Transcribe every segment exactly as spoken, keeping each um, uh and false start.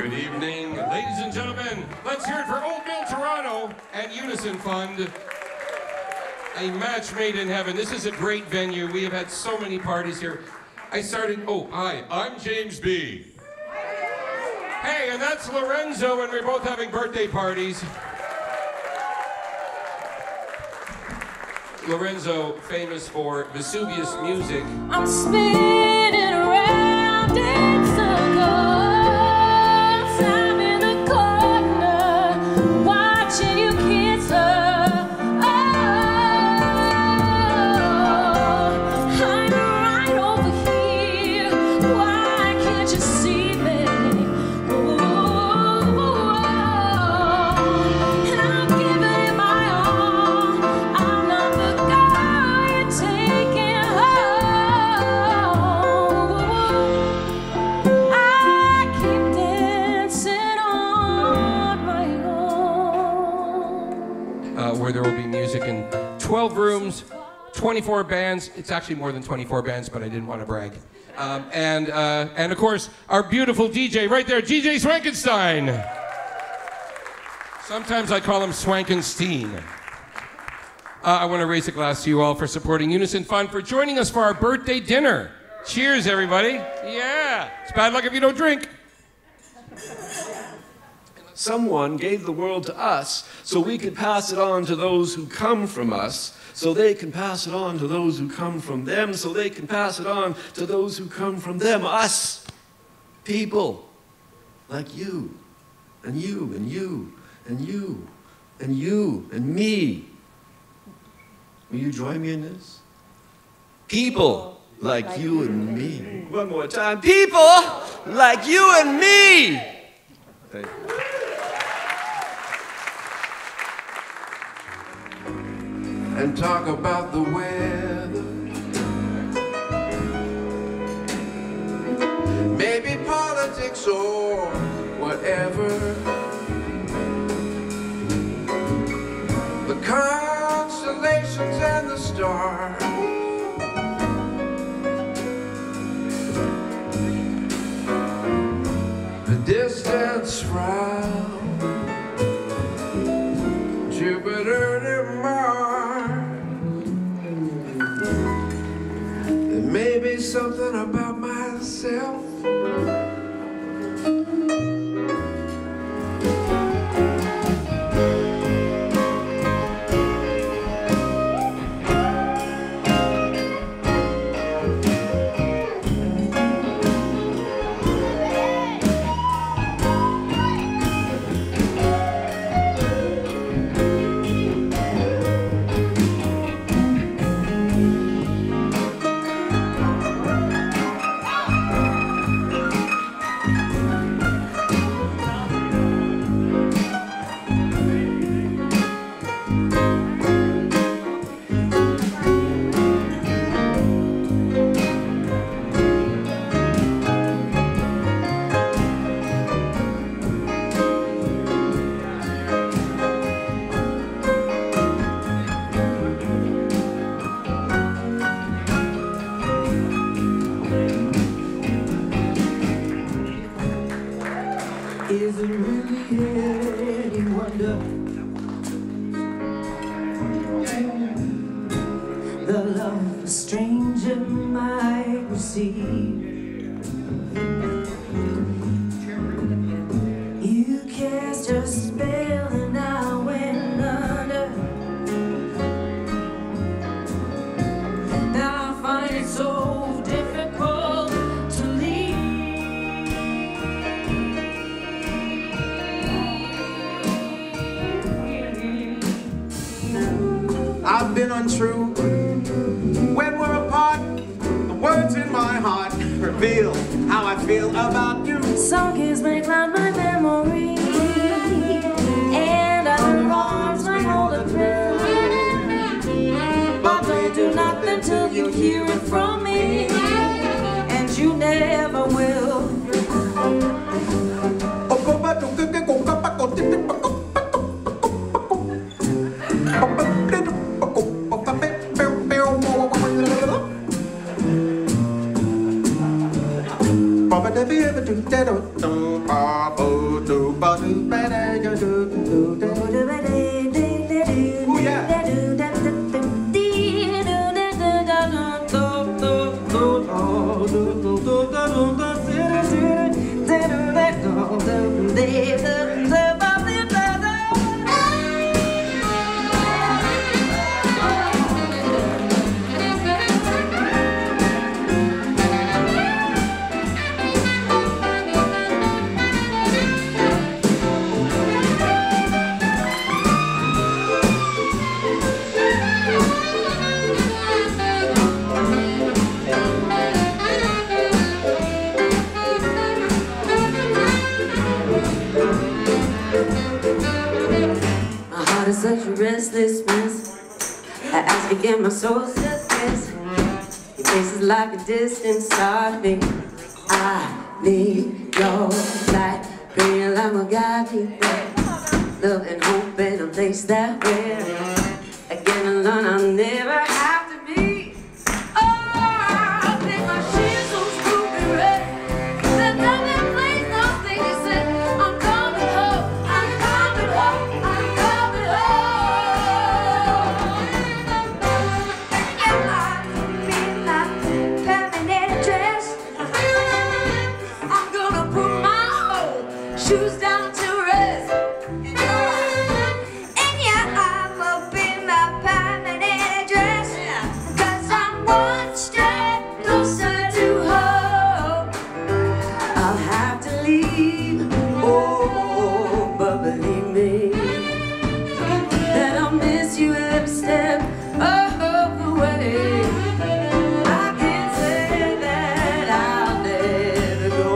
Good evening, ladies and gentlemen. Let's hear it for Old Mill Toronto and Unison Fund. A match made in heaven. This is a great venue. We have had so many parties here. I started, oh, hi, I'm James B. Hey, and that's Lorenzo, and we're both having birthday parties. Lorenzo, famous for Vesuvius music. I'm spinning around in circles. I'm in a corner, watching you kiss her. Oh, I'm right over here. Why can't you see me? Ooh, and I'm giving it my all. I'm not the guy you're taking home. I keep dancing on my own. Uh, where there will be music in twelve rooms, twenty-four bands. It's actually more than twenty-four bands, but I didn't want to brag. Um, and, uh, and of course, our beautiful D J right there, D J Swankenstein. Sometimes I call him Swankenstein. Uh, I want to raise a glass to you all for supporting Unison Fund, for joining us for our birthday dinner. Cheers, everybody. Yeah. It's bad luck if you don't drink. Someone gave the world to us so we could pass it on to those who come from us, so they can pass it on to those who come from them, so they can pass it on to those who come from them. Us, people like you, and you, and you, and you, and you, and me. Will you join me in this? People like you and me. One more time. People like you and me. Thank you. And talk about the weather. Maybe politics or whatever. The constellations and the stars. The distance from Jupiter to Mars. There may be something about myself Is it really any wonder the love a stranger might receive? You cast your spell and I went under. Now I find it so difficult to leave. I've been untrue. When we're apart, the words in my heart reveal how I feel about you. Some kids may cloud my memory, and other arms might hold a thrill. But don't do nothing till you hear it from me, and you never will. If you ever do that, Ooh, yeah. Such a restless mess. I ask again, my soul says yes. Your face is like a distant star. I need your light, praying like my God be there. Love and hope in a place that where again alone I'll never have to be. Oh, I think my sheets so stupid red. That nothing plays nothing. You said I'm coming home, I'm coming home, I'm coming home. Shoes down to rest. And yeah, I will be my permanent address. Cause I'm one step closer to home. I'll have to leave, oh, but believe me that I'll miss you every step of the way. I can't say that I'll never go,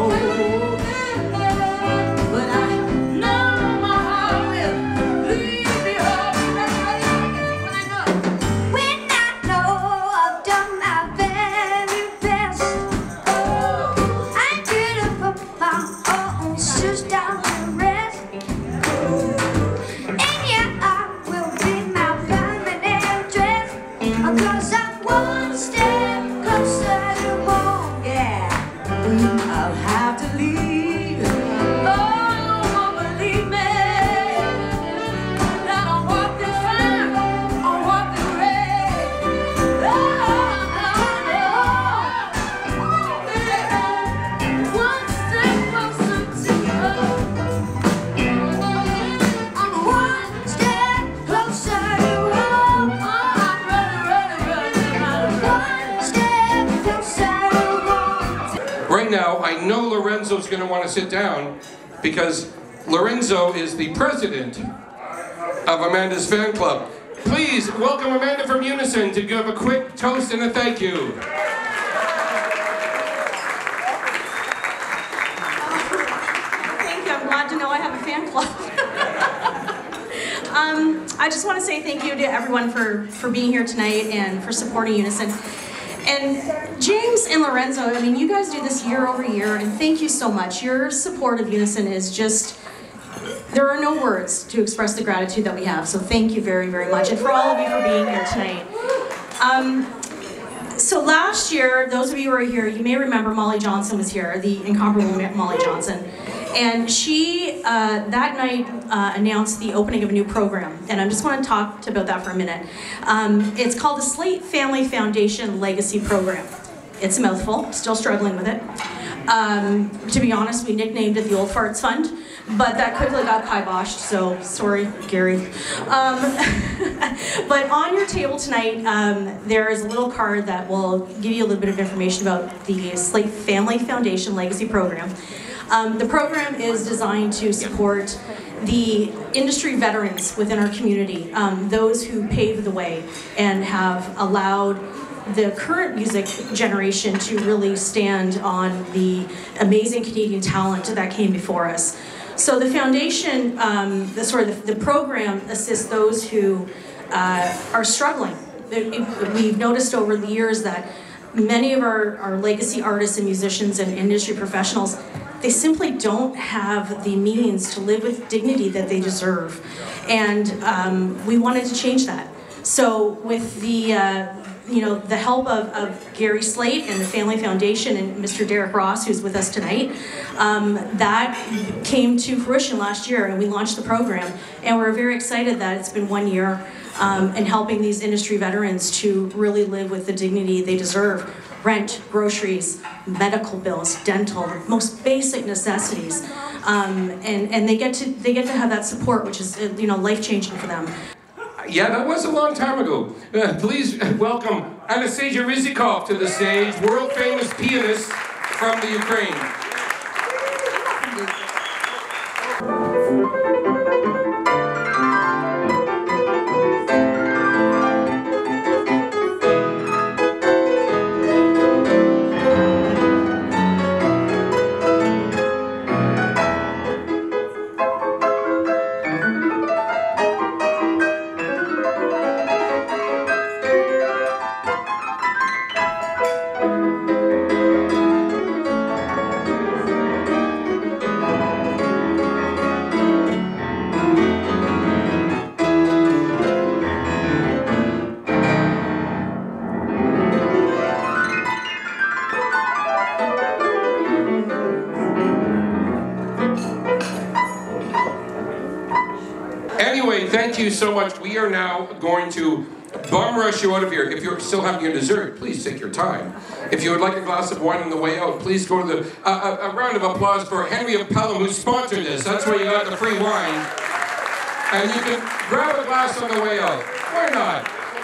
but I know my heart will lead me home. When I know I've done my very best, I could have put my own shoes down to rest. And yeah, I will be my permanent address. Cause I'm one step closer to home, yeah. I'll have to leave, oh, but believe me that I'll walk this fine, I'll walk this red. Oh, one step closer to home. I'm one step closer to home. I'm running, running, running, running, running. One step closer to home. Right now, I know Lorenzo's going to want to sit down because Lorenzo is the president of Amanda's fan club. Please welcome Amanda from Unison to give a quick toast and a thank you. Thank you. I'm glad to know I have a fan club. um, I just want to say thank you to everyone for, for being here tonight and for supporting Unison. And James and Lorenzo, I mean, you guys do this year over year, and thank you so much. Your support of Unison is just, there are no words to express the gratitude that we have. So thank you very, very much. And for all of you for being here tonight. Um, So last year, those of you who are here, you may remember Molly Johnson was here, the incomparable Molly Johnson. And she, uh, that night, uh, announced the opening of a new program. And I just want to talk about that for a minute. Um, it's called the Slate Family Foundation Legacy Program. It's a mouthful, still struggling with it. Um, to be honest, we nicknamed it the Old Farts Fund, but that quickly got kiboshed, so sorry, Gary. Um, but on your table tonight, um, there is a little card that will give you a little bit of information about the Slate Family Foundation Legacy Program. Um, the program is designed to support the industry veterans within our community, um, those who paved the way and have allowed the current music generation to really stand on the amazing Canadian talent that came before us. So the foundation, um, the sort of the, the program assists those who uh, are struggling. It, it, we've noticed over the years that many of our, our legacy artists and musicians and industry professionals, they simply don't have the means to live with dignity that they deserve. And um, we wanted to change that. So with the, uh, you know, the help of, of Gary Slate and the Family Foundation and Mister Derek Ross, who's with us tonight, um, that came to fruition last year, and we launched the program. And we're very excited that it's been one year um, and helping these industry veterans to really live with the dignity they deserve. Rent, groceries, medical bills, dental, the most basic necessities. Um, and, and they get to they get to have that support, which is, you know, life-changing for them. Yeah, that was a long time ago. Uh, please welcome Anastasia Rizikov to the stage, world-famous pianist from the Ukraine. Anyway, thank you so much. We are now going to bum rush you out of here. If you're still having your dessert, please take your time. If you would like a glass of wine on the way out, please go to the... Uh, a, a round of applause for Henry of Pelham, who sponsored this. That's where you got the free wine. And you can grab a glass on the way out. Why not?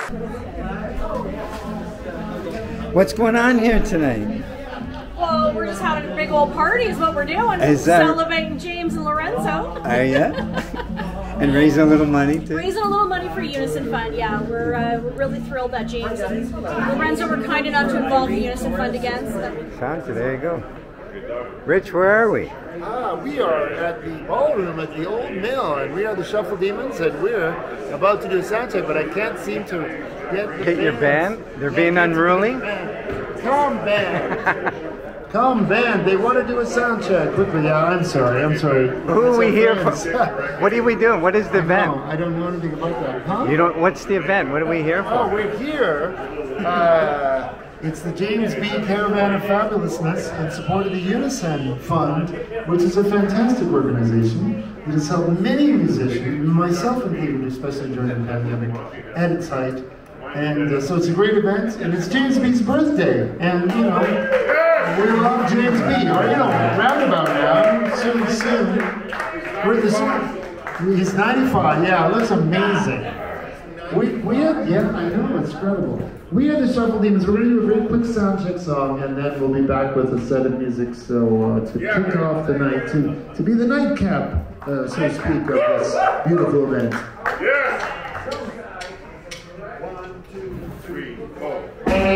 What's going on here tonight? Well, we're just having a big old party is what we're doing. Is that... Celebrating James and Lorenzo. Are ya? And raising a little money too? Raising a little money for Unison Fund, yeah. We're, uh, we're really thrilled that James and Lorenzo were kind enough to involve the Unison Fund again. So that... Sounds good, there you go. Rich, where are we? Ah, we are at the ballroom at the Old Mill, and we are the Shuffle Demons, and we're about to do a sound check, but I can't seem to get the Get your band? They're being unruly? Come band! Come band, they want to do a sound check quickly. Yeah, I'm sorry, I'm sorry. Who are we here for? What are we doing? What is the event? No, I don't know anything about that. Huh? You don't, what's the event? What are we here for? Oh, we're here. Uh, it's the James B. Caravan of Fabulousness in support of the Unison Fund, which is a fantastic organization that has helped many musicians, myself included, especially during the pandemic, at its height. And uh, so it's a great event, and it's James B's birthday. And, you know, we love James B. Or, you know, roundabout now, soon, soon. We're the, he's ninety-five, yeah, looks amazing. We, we have, yeah, I know, it's incredible. We are the Shuffle Demons. We're going to do a very quick sound check song, and then we'll be back with a set of music. So uh, to kick off the night, to, to be the nightcap, uh, so to speak, of this beautiful event. Yeah. One, two, three, four.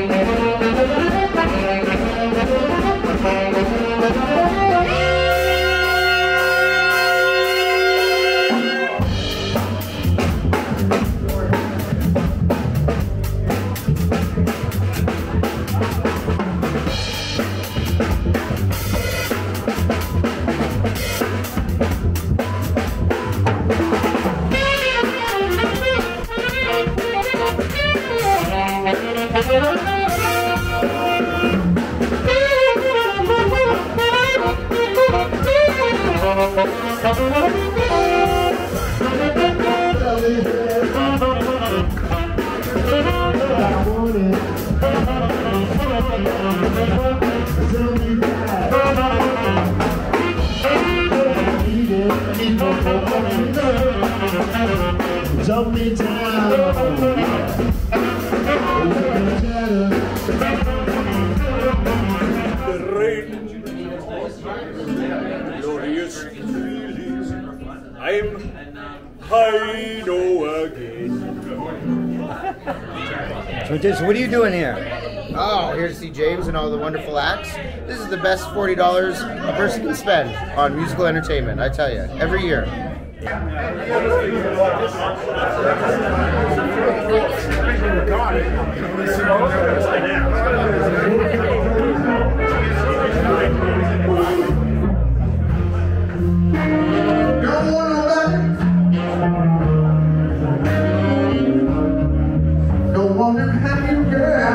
Jump me down. The rain, glorious feelings. I'm high no again. So, just, what are you doing here? Oh, here to see James and all the wonderful acts. This is the best forty dollars a person can spend on musical entertainment, I tell you, every year. No woman have you, girl.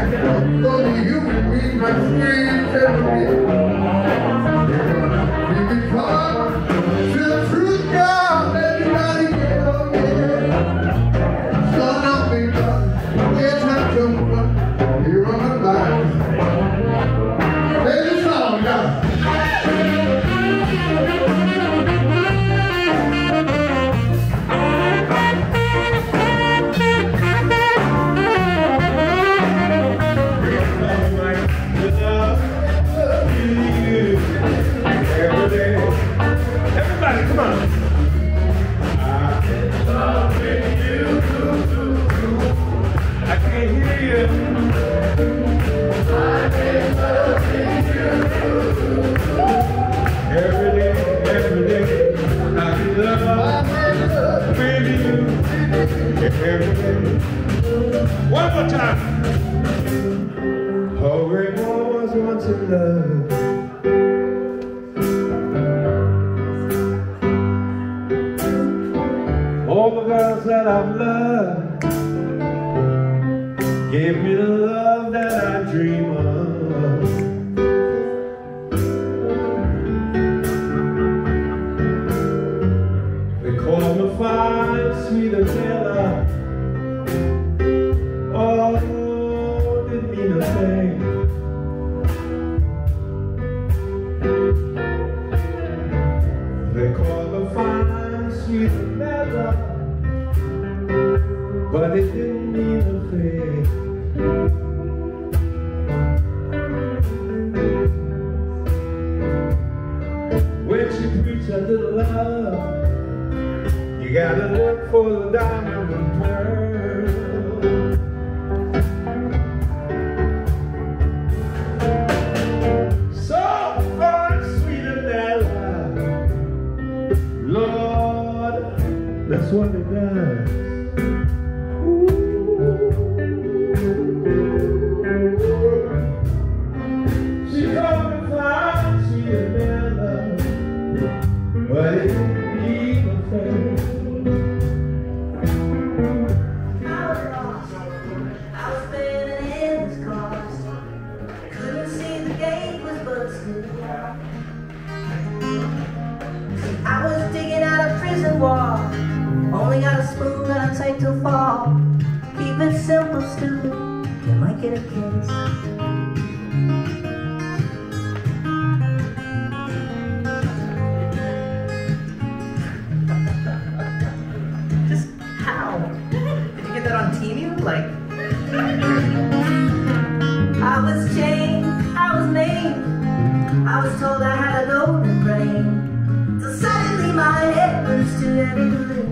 One more time. Oh, great war was once in love. All the girls that I've loved gave me the love that I dream of. They call me fine, sweet and Taylor. Oh, didn't mean a thing. They call me fine, sweet and Taylor, but it didn't mean a thing. When she preached a little love, you gotta look for the diamond and pearl. So far, sweet and mellow, Lord, that's what it does. She called me fine, sweet and mellow, but it didn't mean a thing. I was lost. I was spinning in this cars. Couldn't see the gate was busted. I was digging out a prison wall. Only got a spoon that'll take till fall. Keep it simple, stupid. You might get a kiss. Just how? Did you get that on T V? Like, I was chained, I was maimed. I was told I had a golden brain. So suddenly my head was too heavy to lift.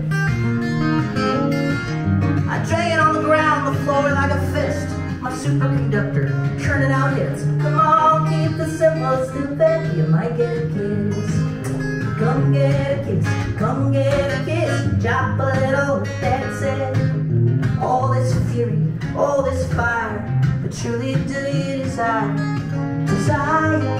I drag it on the ground, the floor like a fist. My superconductor, churning out hits. Come on, keep the simple, stupid. You might get a kiss. Come get a kiss, come get a kiss. Drop a little, that's it. All this fury, all this fire, but truly do you desire? Desire.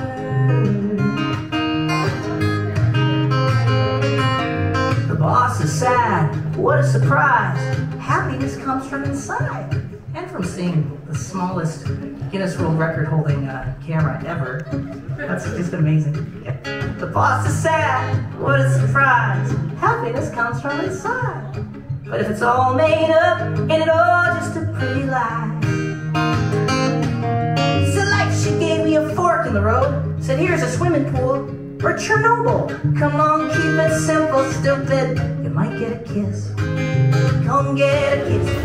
The boss is sad, what a surprise. Happiness comes from inside. And from seeing the smallest Guinness World Record holding uh, camera ever. That's just amazing. The boss is sad, what a surprise. Happiness comes from inside. But if it's all made up, ain't it all just a pretty lie? So like she gave me a fork in the road, said here's a swimming pool, or Chernobyl. Come on, keep it simple, stupid. You might get a kiss. Come get a kiss.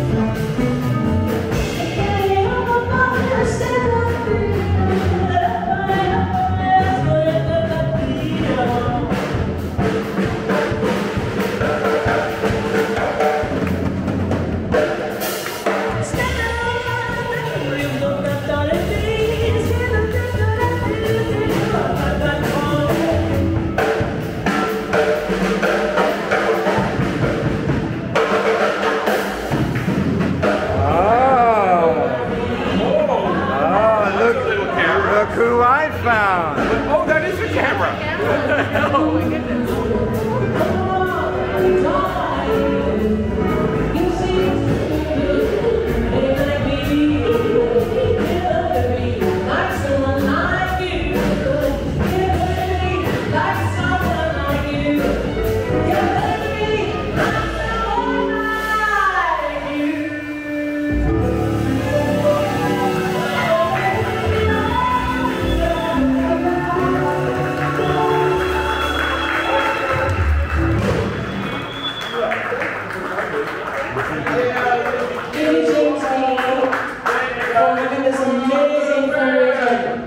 Who I found. Oh, that is a camera. Oh my goodness. That's amazing for everybody.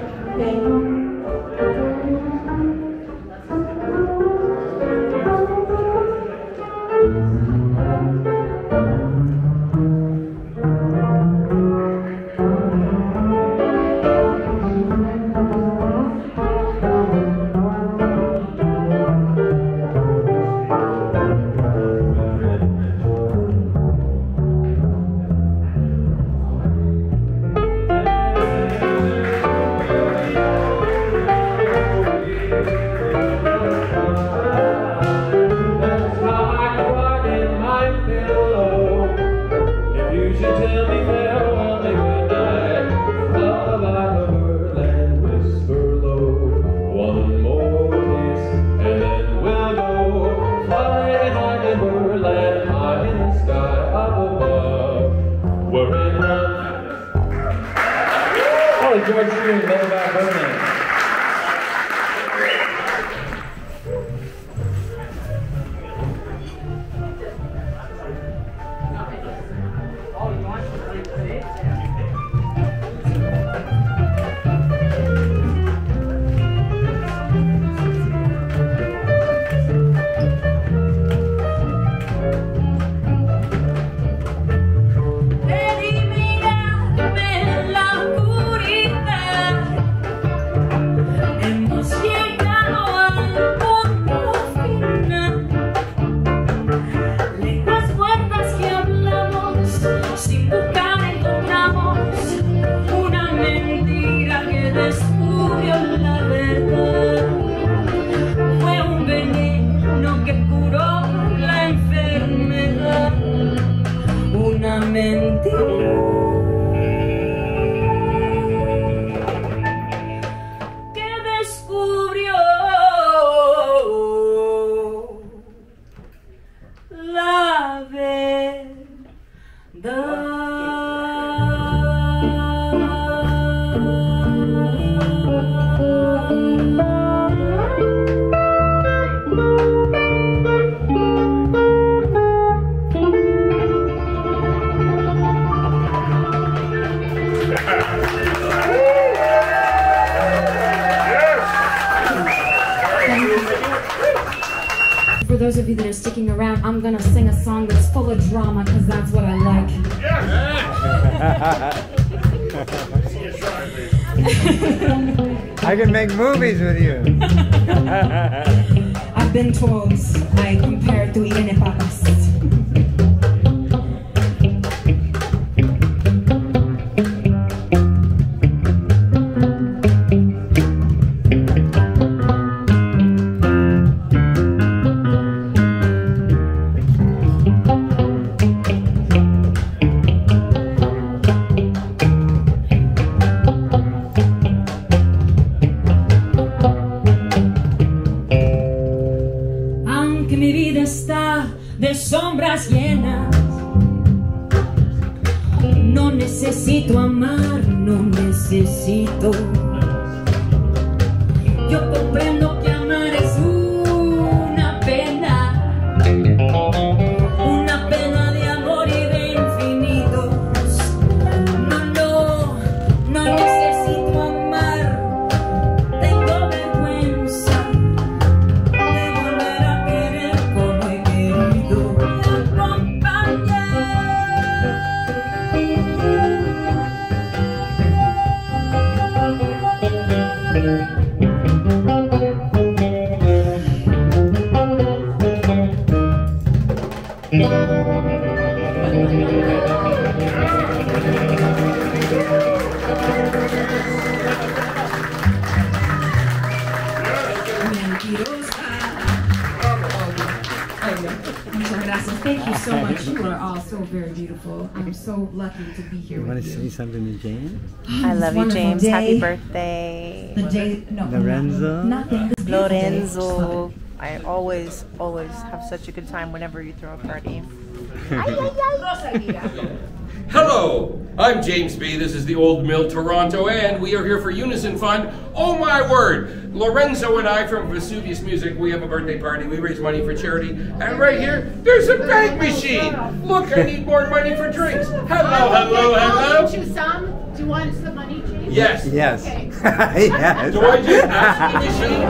George String, Lower Back Birdland. For those of you that are sticking around, I'm gonna sing a song that's full of drama because that's what I like. I can make movies with you. I've been told I compare to Irene Papas. De sombras llenas, no necesito amar, no necesito. Yo comprendo que amar es una pena, una pena de amor y de infinitos. No, no, no necesito amar, tengo vergüenza de volver a querer como he querido. Muchas gracias. Thank you so much. You are all so very beautiful. I'm so lucky to be here You with want to you. say something to James? I love you, James. Day. Happy birthday. The day, no, Lorenzo. nothing. This beautiful Lorenzo. day. I always, always have such a good time whenever you throw a party. Hello, I'm James B. This is the Old Mill Toronto, and we are here for Unison Fund. Oh my word! Lorenzo and I from Vesuvius Music, we have a birthday party. We raise money for charity. And right here, there's a bank machine. Look, I need more money for drinks. Hello, hello, hello. Do you some? Do you want some money, James? Yes. Yes. Okay. Yes. Do I just ask the machine?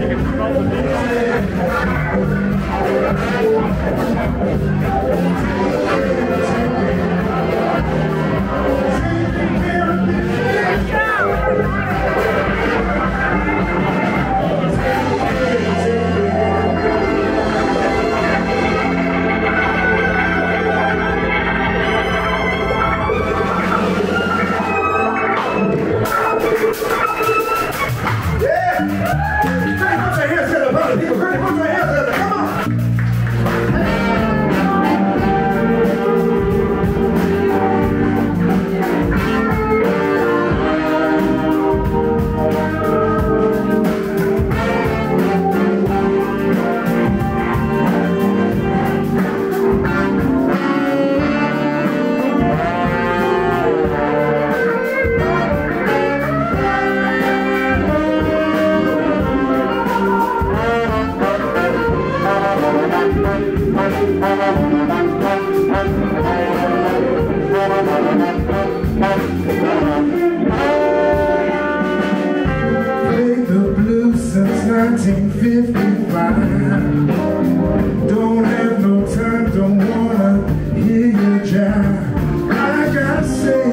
Played the blues since nineteen fifty-five. Don't have no time, don't wanna hear you jive. I gotta say,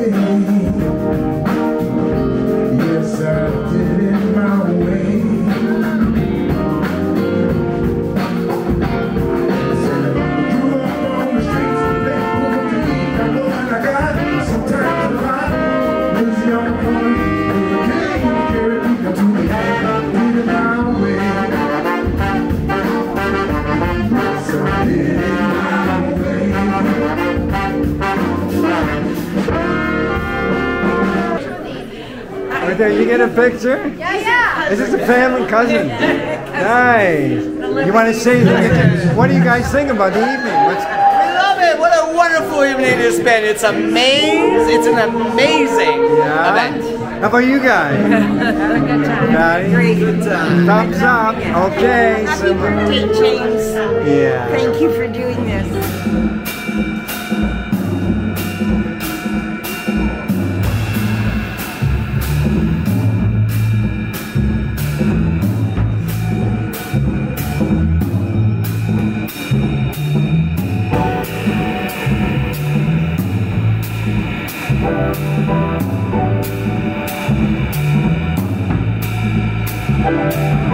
yes, I did it my way. Said, grew up on the streets of Blackpool, I know what I got. Sometimes I lie, lose young boy. Right there, you get a picture? Yeah, yeah. Is this a family cousin? Nice. You want to say, what do you guys think about the evening? What's, We love it. What a wonderful evening it's been. It's amazing. It's an amazing yeah. event. How about you guys? Nice. Great. Good time. Thumbs up. Okay. Happy So, birthday, James. yeah. Thank you for doing this.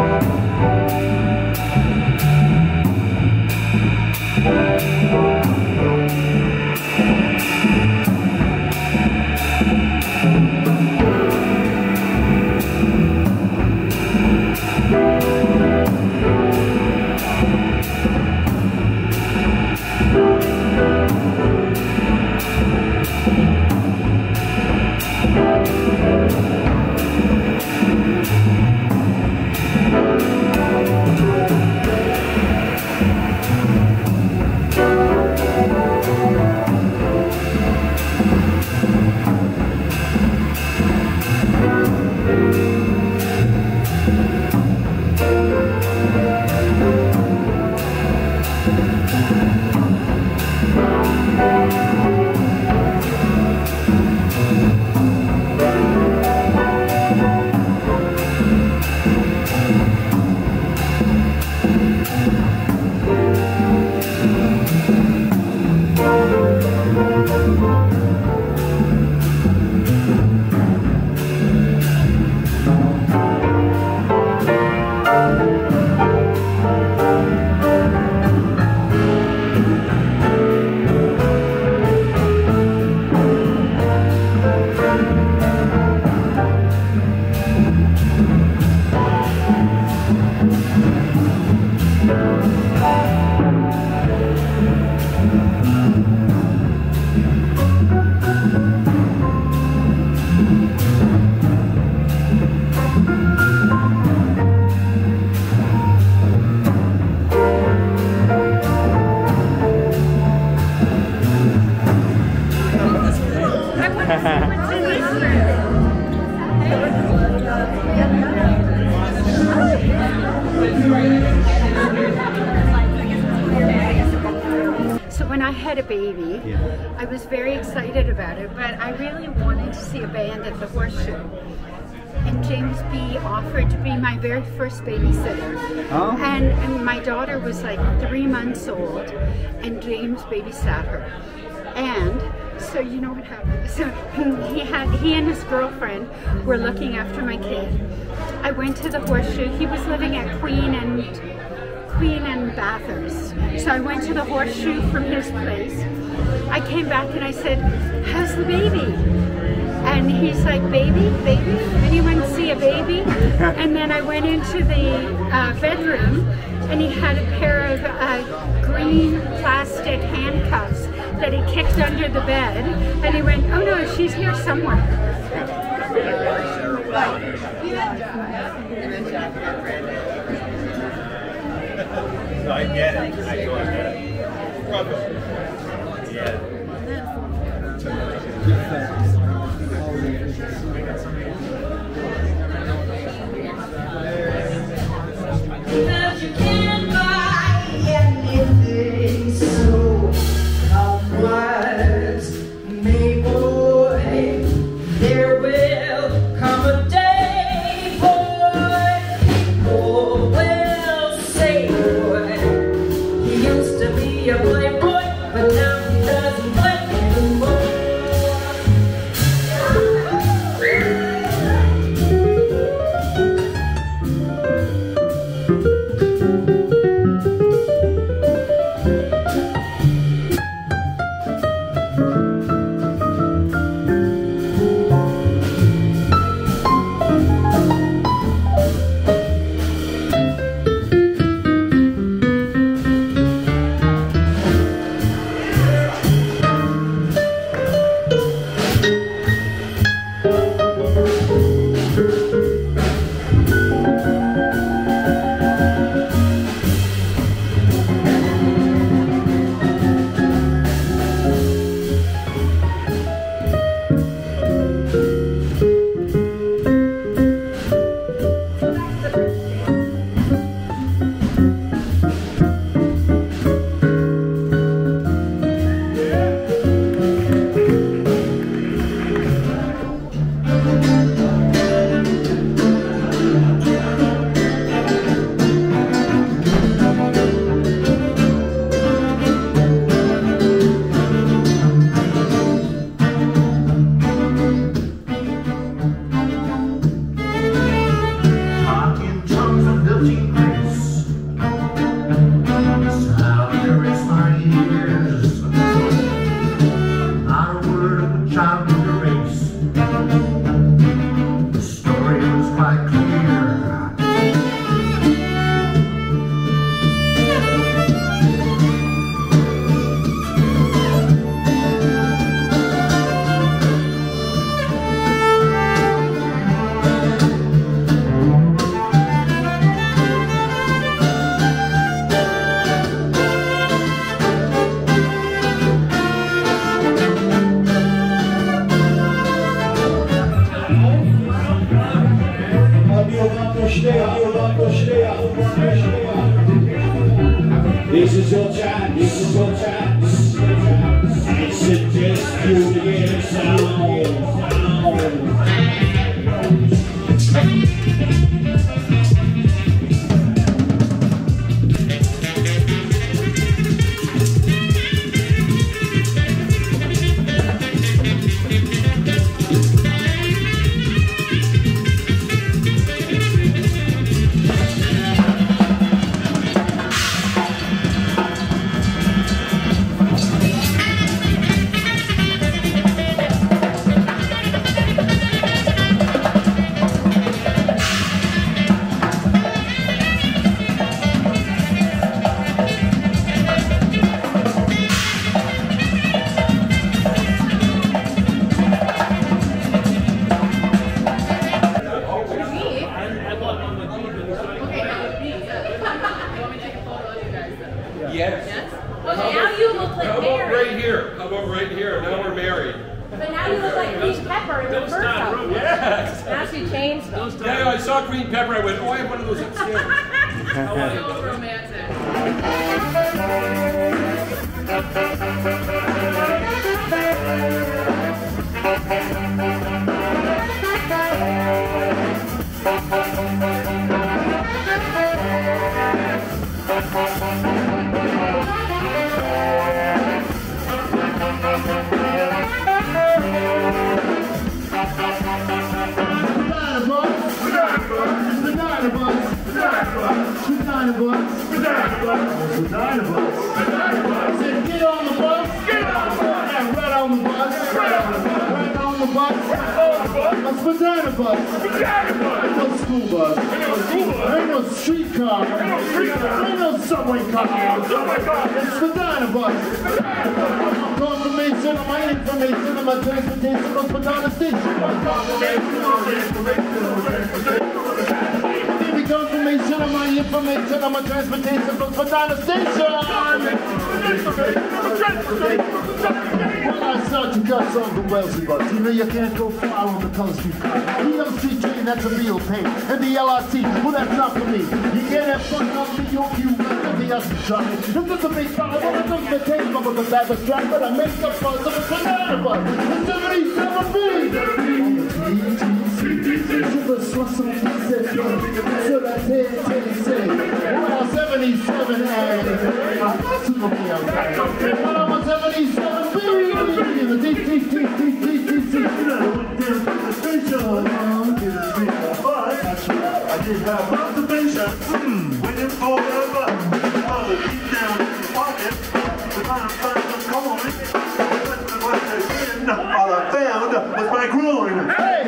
Thank you. had a baby. Yeah. I was very excited about it, but I really wanted to see a band at the Horseshoe. And James B offered to be my very first babysitter. Oh. And, and my daughter was like three months old, and James babysat her. And so you know what happened. So he had he and his girlfriend were looking after my kid. I went to the Horseshoe. He was living at Queen and Queen and Bathurst. So I went to the Horseshoe from his place. I came back and I said, "How's the baby?" And he's like, "Baby, baby? Anyone see a baby?" And then I went into the uh, bedroom, and he had a pair of uh, green plastic handcuffs that he kicked under the bed. And he went, "Oh no, she's here somewhere." So I get it. I go get it. Probably. Yeah. Because you can't buy anything, so come what may, boy, there will come a day, boy, people will say, boy, he used to be a playboy, but now he doesn't play anymore. This is your chance, this is your chance. I suggest you to get a sound. Yes. Well, now you look like How about Mary. right here? How about right here? Now we're married. But now you look like Queen Pepper in the first album. Yes. Now she changed them. Yeah, yeah, I saw Queen Pepper. I went, oh, I have one of those upstairs. So romantic. Get on the bus. Get on the bus. Yeah, right on the bus. Right on the bus. Right on the bus. A Spadina bus. Ain't no school bus. Ain't no streetcar. Ain't no subway car. It's Spadina bus. I'm confirmation of my information of my transportation on Spadina station. Give me confirmation of my information on my transportation from Spadina station. Well, I saw you got some from Wellesley bus. You know you can't go far on the Cullen Street. The L C train, that's a real pain. And the L R T, well, that's not for me. You can't have fun on the York, you the else is trying. It's just a big fun. I want to come to the table of a bad strap, but I make the fun of a banana bus. It's seventy-seven B. Well, seventy-seven A. Well, I'm a seventy-seven B. The D T T T T T T. I did have observation. Waiting for the bus. All the deep down in the pocket. The time find some corn. All I found was my groin. Hey!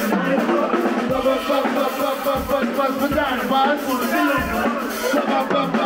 Banana